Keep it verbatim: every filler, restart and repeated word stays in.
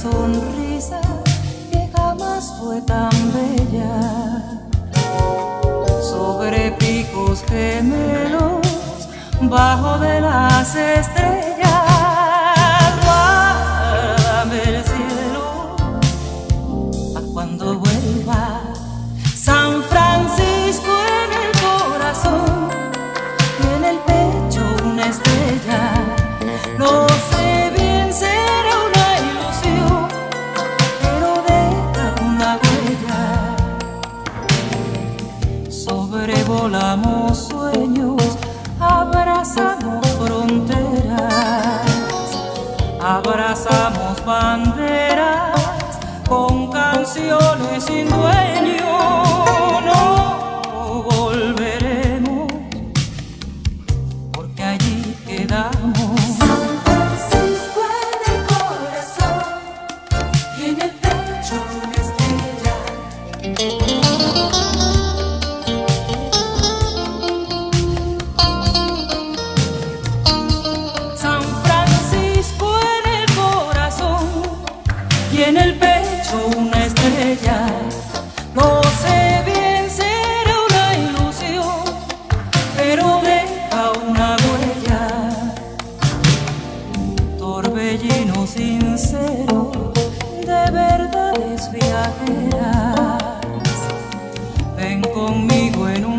sonrisa que jamás fue tan bella. Sobre picos gemelos, bajo de las estrellas, guárdame el cielo pa' cuando vuelva. San Francisco en el corazón y en el pecho una estrella. No sé bien, será una ilusión, pero deja una huella. Sobrevolamos sueños, abrazamos fronteras, abrazamos banderas con canciones sin dueño. No volveremos porque allí quedamos. San Francisco en el corazón y en el pecho una estrella. San Francisco en el corazón y en el pecho una estrella. No sé bien, será una ilusión, pero deja una huella. Torbellino sincero de verdades viajeras, ven conmigo en un